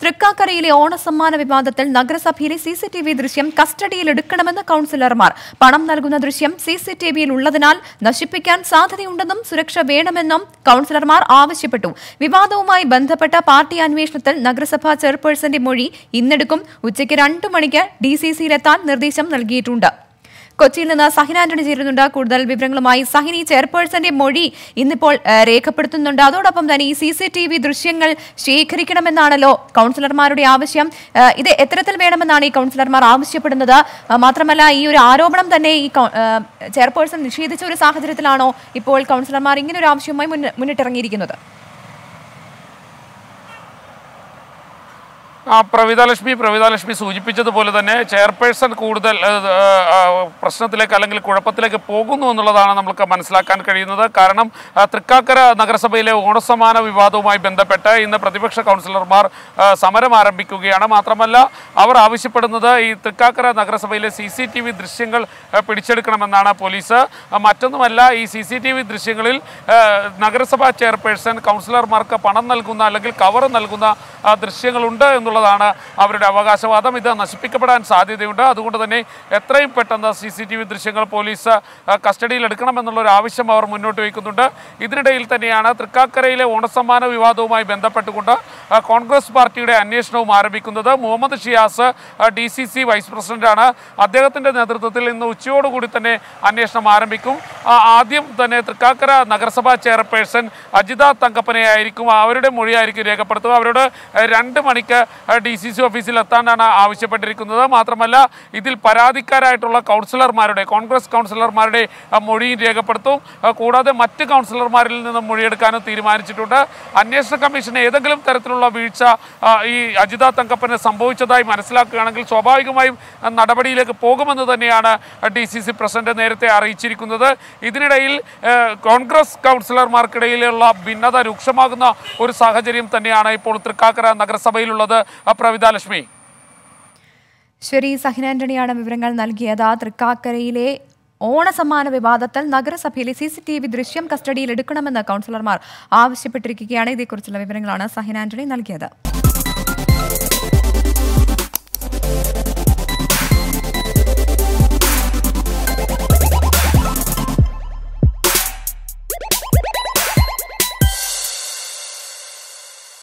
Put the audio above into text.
തൃക്കാക്കരയിലെ ഓണസമ്മാന വിവാദത്തിൽ നഗരസഭയിലെ സിസിടിവി ദൃശ്യം കസ്റ്റഡിയിലെടുക്കണമെന്ന് കൌൺസിലർമാർ. പണം നൽകുന്ന ദൃശ്യം സിസിടിവിയിൽ ഉള്ളതിനാൽ നശിപ്പിക്കാൻ സാധ്യതയുണ്ടെന്നും സുരക്ഷ വേണമെന്നും കൌൺസിലർമാർ ആവശ്യപ്പെട്ടു. വിവാദവുമായി ബന്ധപ്പെട്ട പാർട്ടി അന്വേഷണത്തിൽ നഗരസഭാ ചെയർപേഴ്സന്റെ മൊഴി ഇന്നെടുക്കും. ഉച്ചയ്ക്ക് 2 മണിക്ക് ഡിസിസിയിലെത്താൻ നിർദ്ദേശം നൽകിയിട്ടുണ്ട്. കൊച്ചിയിൽ നിന്ന് സഹിന ആന്റണി ചേരുന്നുണ്ട്. കൂടുതൽ വിവരങ്ങളുമായി സഹിനി, ചെയർപേഴ്സന്റെ മൊഴി ഇന്നിപ്പോൾ രേഖപ്പെടുത്തുന്നുണ്ട്. അതോടൊപ്പം തന്നെ ഈ സിസിടിവി ദൃശ്യങ്ങൾ ശേഖരിക്കണമെന്നാണല്ലോ കൌൺസിലർമാരുടെ ആവശ്യം. ഇത് എത്തരത്തിൽ വേണമെന്നാണ് ഈ കൌൺസിലർമാർ ആവശ്യപ്പെടുന്നത്? മാത്രമല്ല, ഈ ഒരു ആരോപണം തന്നെ ഈ ചെയർപേഴ്സൺ നിഷേധിച്ച ഒരു സാഹചര്യത്തിലാണോ ഇപ്പോൾ കൌൺസിലർമാർ ഇങ്ങനെ ഒരു ആവശ്യവുമായി മുന്നിട്ടിറങ്ങിയിരിക്കുന്നത്? പ്രവിതാലക്ഷ്മി സൂചിപ്പിച്ചതുപോലെ തന്നെ ചെയർപേഴ്സൺ കൂടുതൽ പ്രശ്നത്തിലേക്ക് അല്ലെങ്കിൽ കുഴപ്പത്തിലേക്ക് പോകുന്നു എന്നുള്ളതാണ് നമുക്ക് മനസ്സിലാക്കാൻ കഴിയുന്നത്. കാരണം തൃക്കാക്കര നഗരസഭയിലെ ഓണസമ്മാന വിവാദവുമായി ബന്ധപ്പെട്ട് ഇന്ന് പ്രതിപക്ഷ കൗൺസിലർമാർ സമരം ആരംഭിക്കുകയാണ്. മാത്രമല്ല, അവർ ആവശ്യപ്പെടുന്നത് ഈ തൃക്കാക്കര നഗരസഭയിലെ CCTV ദൃശ്യങ്ങൾ പിടിച്ചെടുക്കണമെന്നാണ് പോലീസ്. മറ്റൊന്നുമല്ല, ഈ CCTV ദൃശ്യങ്ങളിൽ നഗരസഭാ ചെയർപേഴ്സൺ കൗൺസിലർമാർക്ക് പണം നൽകുന്ന അല്ലെങ്കിൽ കവർ നൽകുന്ന ദൃശ്യങ്ങളുണ്ട് എന്നുള്ളതാണ് അവരുടെ അവകാശവാദം. ഇത് നശിപ്പിക്കപ്പെടാൻ സാധ്യതയുണ്ട്. അതുകൊണ്ട് തന്നെ എത്രയും പെട്ടെന്ന് CCTV ദൃശ്യങ്ങൾ പോലീസ് കസ്റ്റഡിയിൽ എടുക്കണമെന്നുള്ളൊരു ആവശ്യം അവർ മുന്നോട്ട് വയ്ക്കുന്നുണ്ട്. ഇതിനിടയിൽ തന്നെയാണ് തൃക്കാക്കരയിലെ ഓണസമ്മാന വിവാദവുമായി ബന്ധപ്പെട്ടുകൊണ്ട് കോൺഗ്രസ് പാർട്ടിയുടെ അന്വേഷണവും ആരംഭിക്കുന്നത്. മുഹമ്മദ് ഷിയാസ് DCC വൈസ് പ്രസിഡന്റാണ്. അദ്ദേഹത്തിൻ്റെ നേതൃത്വത്തിൽ ഇന്ന് ഉച്ചയോടുകൂടി തന്നെ അന്വേഷണം ആരംഭിക്കും. ആദ്യം തന്നെ തൃക്കാക്കര നഗരസഭാ ചെയർപേഴ്സൺ അജിത തങ്കപ്പനെ ആയിരിക്കും അവരുടെ മൊഴിയായിരിക്കും രേഖപ്പെടുത്തുക. അവരോട് 2 മണിക്ക് DCC ഓഫീസിൽ എത്താനാണ് ആവശ്യപ്പെട്ടിരിക്കുന്നത്. മാത്രമല്ല, ഇതിൽ പരാതിക്കാരായിട്ടുള്ള കോൺഗ്രസ് കൗൺസിലർമാരുടെ മൊഴിയും രേഖപ്പെടുത്തും. കൂടാതെ മറ്റ് കൗൺസിലർമാരിൽ നിന്നും മൊഴിയെടുക്കാനും തീരുമാനിച്ചിട്ടുണ്ട്. അന്വേഷണ കമ്മീഷന് ഏതെങ്കിലും തരത്തിലുള്ള വീഴ്ച ഈ അജിത തങ്കപ്പന് സംഭവിച്ചതായി മനസ്സിലാക്കുകയാണെങ്കിൽ സ്വാഭാവികമായും നടപടിയിലേക്ക് പോകുമെന്ന് തന്നെയാണ് DCC പ്രസിഡന്റ് നേരത്തെ അറിയിച്ചിരിക്കുന്നത്. ഇതിനിടയിൽ കോൺഗ്രസ് കൗൺസിലർമാർക്കിടയിലുള്ള ഭിന്നത രൂക്ഷമാകുന്ന ഒരു സാഹചര്യം തന്നെയാണ് ഇപ്പോൾ തൃക്കാക്കര നഗരസഭയിലുള്ളത്. പ്രവിതാലക്ഷ്മി. ശരി, സഹിന ആന്റണിയാണ് വിവരങ്ങൾ നൽകിയത്. തൃക്കാക്കരയിലെ ഓണസമ്മാന വിവാദത്തിൽ നഗരസഭയിലെ CCTV ദൃശ്യം കസ്റ്റഡിയിൽ എടുക്കണമെന്ന് കൌൺസിലർമാർ ആവശ്യപ്പെട്ടിരിക്കുകയാണ്. ഇതേക്കുറിച്ചുള്ള വിവരങ്ങളാണ് സഹിന ആന്റണി നൽകിയത്.